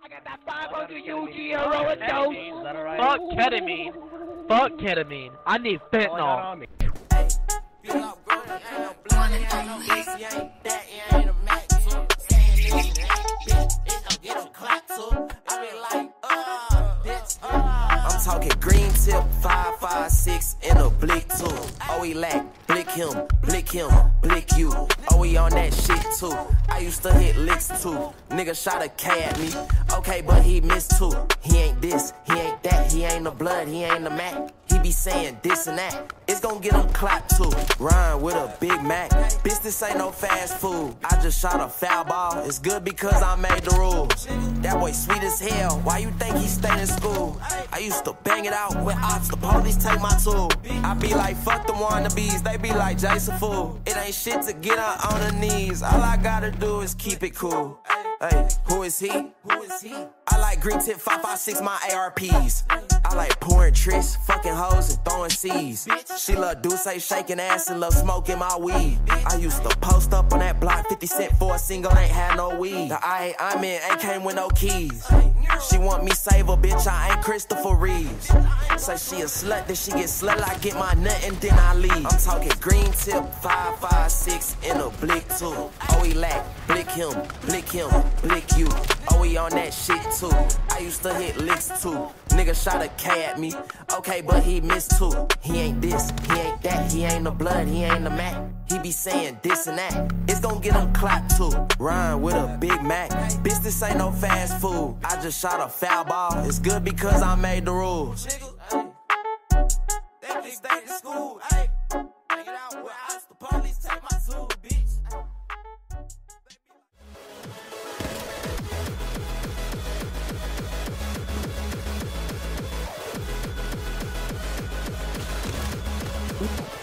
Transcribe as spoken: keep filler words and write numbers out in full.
got that five hundred U G heroin dose. Is that alright? Fuck ketamine. Fuck ketamine. I need fentanyl. I'm talking green tip, five five six in a blick too. Oh, he lack, blick him, blick him, blick you. Oh, he on that shit too. I used to hit licks too. Nigga shot a K at me. Okay, but he missed too. He ain't this, he ain't that, he ain't the blood, he ain't the Mac. He be saying this and that. It's gon' get him clapped too. Ryan with a Big Mac. Bitch, this ain't no fast food. I just shot a foul ball. It's good because I made the rules. That boy sweet as hell. Why you think he stayed in school? I used to bang it out with ops. The police take my tool. I be like, fuck the wannabes. They be like, Jason fool. It ain't shit to get her on her knees. All I gotta do is keep it cool. Hey, who is he? Who is he? I like green tip five five six, my A R Ps. I like pouring tricks, fucking hoes and throwing C's. She love Douce, shaking ass and love smoking my weed. I used to post up on that block, fifty cent for a single, ain't had no weed. The I I'm in ain't came with no keys. She want me save her, bitch, I ain't Christopher Reeves. Say she a slut, then she get slut, I get my nut and then I leave. I'm talking green tip, five five six in a blick too. Oh, he lack, blick him, blick him, blick you. Oh, he on that shit too. I used to hit licks too. Nigga shot a K at me. Okay, but he missed too. He ain't this, he ain't that, he ain't the blood, he ain't the Mac. He be saying this and that. It's gon' get him clapped too. Ryan with a Big Mac. Bitch, this ain't no fast food. I just shot a foul ball. It's good because I made the rules. That bitch stay in school. Ay, get out where I the police take my tool, bitch. Oops.